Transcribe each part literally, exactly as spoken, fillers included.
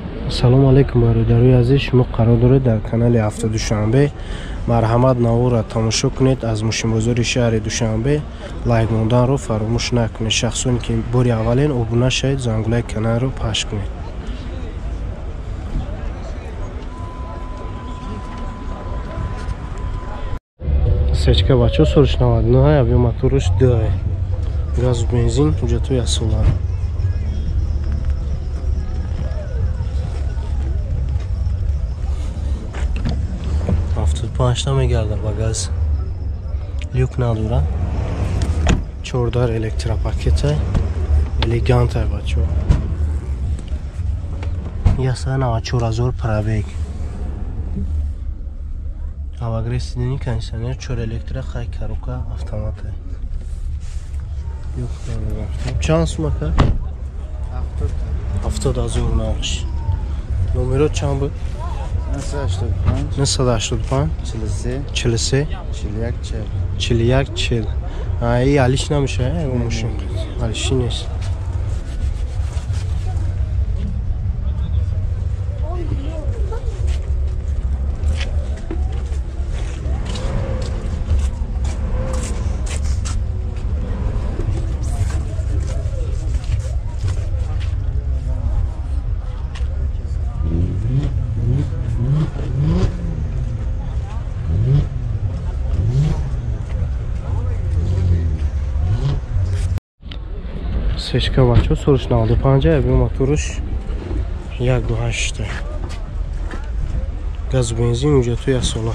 салому алайкум бародарои азиз, шумо қарор доред дар канали ҳафта душанбе марҳамат навора тамошо кунед. Аз мушинбозори шаҳри Душанбе лайк монданро фаромӯш накунед. Шахсоне ки бори аввалин обуна шавед, зангулаи каналро пахш кунед. Сечка бачо сориш навад нӯҳай авиомотораш дӯҳай газ бензин ҳуҷҷатҳои асола. ҳафтод и панҷ та мегарда ба газ. Люк надора. чордаҳ электропакетай элегантай бачо. ясад и навад и чор ҳазор пробег. Авагресидини кондиционер чор электро хай коробка автоматай. Люк надора. Чанд сум ака? ҳафтод ҳазор нақш. Номерот чанд буд? нӯҳсад ҳаштод и панҷ чил и се чил и як чил. Ай алиш намешавад ягон мошин. Алиши нест. Сечка бачо сориш навад и панҷ авиомотораш як ду ҳашт газ бензин ҳуҷҷатҳои асола.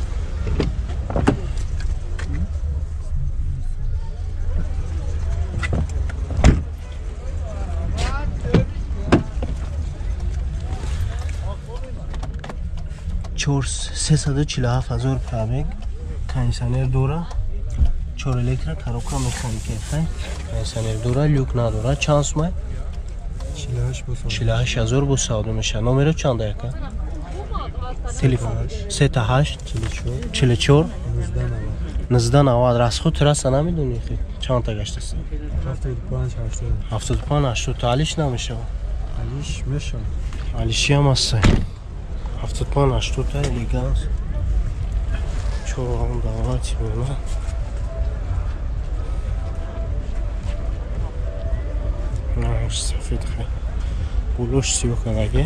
сесаду чилу ҳафт ҳазор пробег. кондиционер дора. чор электро коробка механика хай. кондиционер дора, люк надора. Чанд сум? чил и ҳашт ҳазор бо савдо мешавад. Номеро чанд ака? Телефон сета ҳашт чил и чор нуздаҳ навад. расход трасса намедонӣ хе? Чанд та гаштаст? ҳафтод и панҷ ҳаштод. Та алиш намешавад? Алиш мешавад. Алиши ҳам аст. ҳафтод и панҷ ҳаштод та элеганс. чор ҳам давлат мена. сафед хай. Пулош сиёкадаге.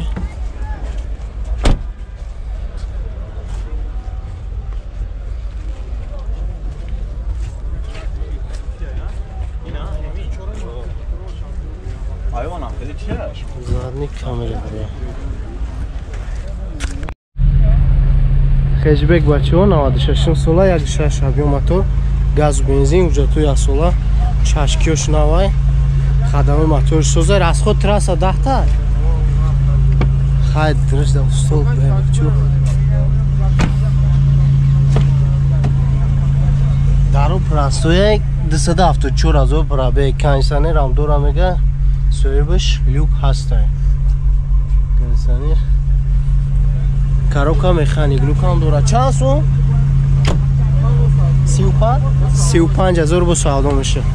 Задник камера дора. Хеҷбек бачаҳо навад и шаш сола як шаш авиомотор газ бензин ҳуҷҷатҳои асола чашкиёш навай خدمه موتور سوزه расход трасса дахта хай држ да устол бечу даро простое двести ҳафтод и чор ҳазор пробег. кондиционер ҳам дора мега соҳибаш люк ҳаста. кондиционер коробка механик люк ҳам дора. чанд сум? си и панҷ ҳазор бо савдо мешавад.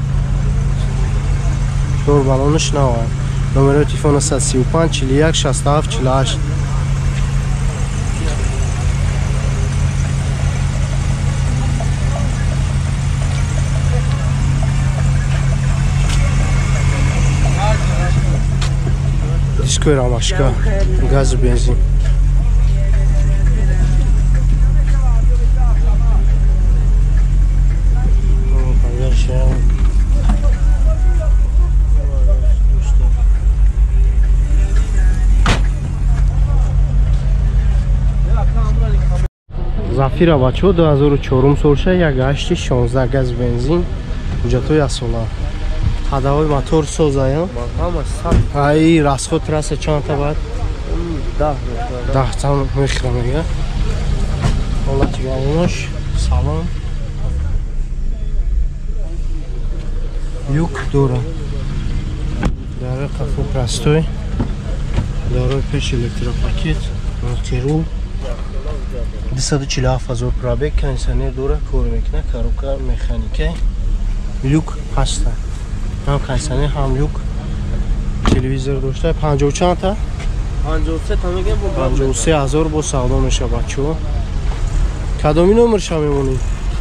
дор балонаш навад. номеро телефона сад си и панҷ чил и як шаст и ҳафт чил и ҳашт. дискои рамашка газ бензин. Зафира бачо ду ҳазору чорум солша як ҳашти шонздаҳ газ бензин ҳуҷҷатҳои асола. ҳадаҳои мотор созаям. Ай расход трасса чанд та бад? даҳ та мехӯрам мега. ҳолати балонош салом. люк дора. дарои қафо простой. дарои пеш электропакет. мултирул. двести чил и ҳафт ҳазор пробег. кондиционер дора, кор мекунад, коробка механика. люк ҳаста. ҳам кондиционер, ҳам люк. телевизор дошта. панҷоҳ чанд та? پنجاه و سه تا میگم با پنجاه و سه هزار با سودا میشه بچه ها. کدامی نمرش هم میمونی؟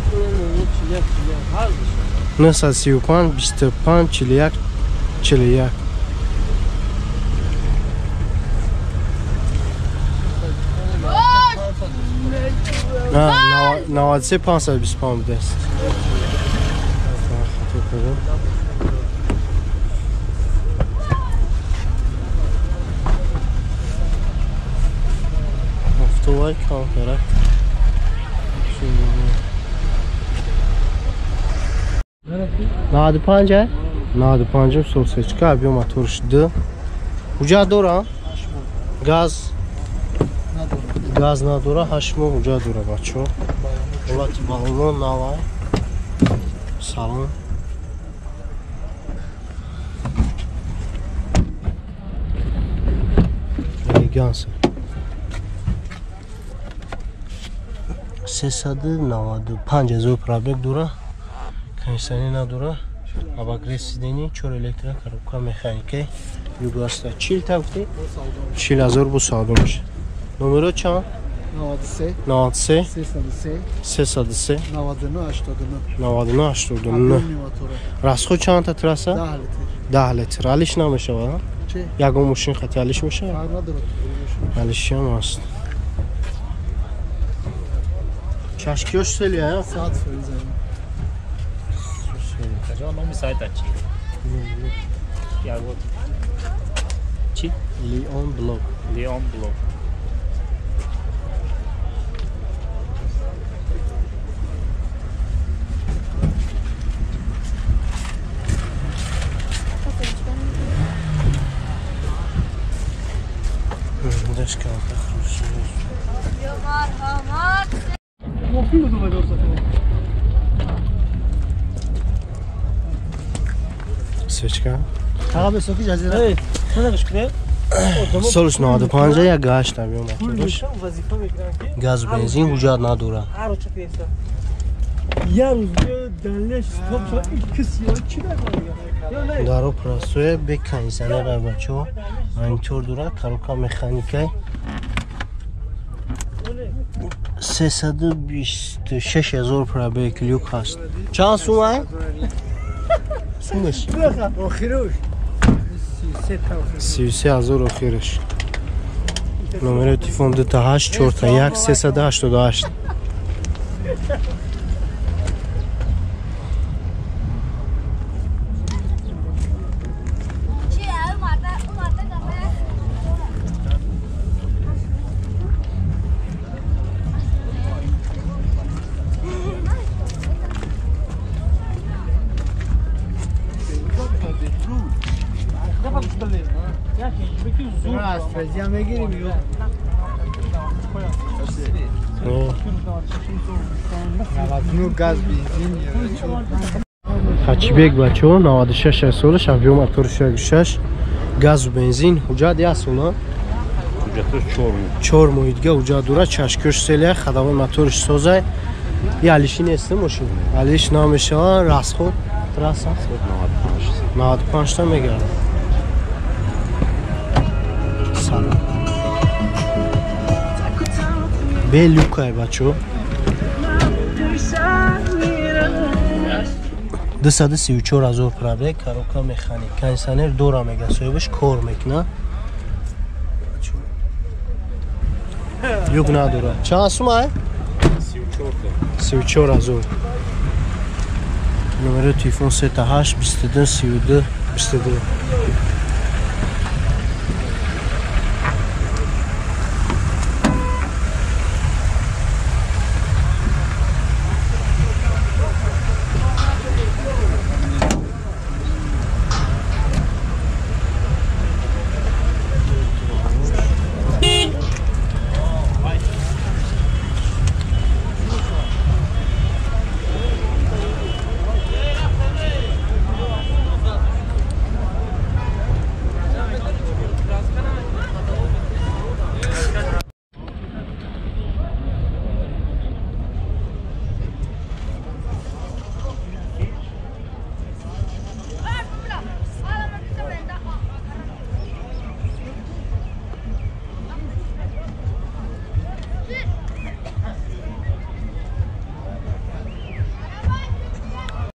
نهصد و سی و پنج بیست و پنج چهل و یک چهل و یک. نه نود و سه پانصد و بیست و پنج بوده است. افتوای کام کرد. نود و پنج ه؟ نود و پنج هم سوسیچکا بیو موتورش ده. کجا داره؟ گاز گاز نداره هشمو کجا داره بچه. ولات بالون نوای سالن الیگانس سیصد و نود و پنج هزار پرابگ داره کنیسانی نداره اباک رسیدنی چور الکتریک کاروبکا مکانیکی یوگاستا چیل تا گفتی چیل هزار بو ساده میشه. نمره چند؟ نود و سه نود و سه سیصد و سه سیصد و سه نود و نه هشتاد و نه نود و نه هشتاد و نه. راسخو چند تا تراسه؟ ده لیتر ده لیتر. حالش نمیشه ها؟ چه؟ یکم ماشین خطی حالش میشه؟ کار نداره حالش هم هست. چشکیوش سلیه ها؟ ساعت فریزه کجا نمی سایت چی؟ یا بود چی؟ لیون بلوک. لیون بلوک. دش کام تخروش. سوچکا. آقا به سوکی جزیره سالش نود و پنج یا گاش نمیام موتورش. گاز بنزین وجود نداره. یه روز دلش صبح iki siyah iki de دارو پراسوی بکنی زنه را بچه ها اینطور دوره کاروکا مکانیکی سیصد و بیست و شش هزار پرابگ لیوک هست. چند سومه؟ سومش آخیروش سی و سه هزار آخیرش. نمره تیفون دو تا هشت چهار تا یک سیصد و هشتاد و هشت. از فریزی هم بگیریم یو نو گاز بنزین هچبیک بچه ها نود و شش سالش اویو موتور شش گاز و بنزین حجت یا سولا حجتش چهار مو چهار مو دیگه حجت دوره چشکش سلیه خدمات موتورش سازه یه علیشی نیسته ماشین علیش نامشه ها راست خود تراس هست نود و پنج تا میگرد سلام به لوکای بچه ها دویست و سی و چهار هزار پرابگ کاروکا مکانیک کنیسانر دورا میگه سویبش کار میکنه یوگ نداره چند سومه؟ سی و چهار هزار. نمره تیفون سه تا هشت بیست و دو سی و دو بیست و دو.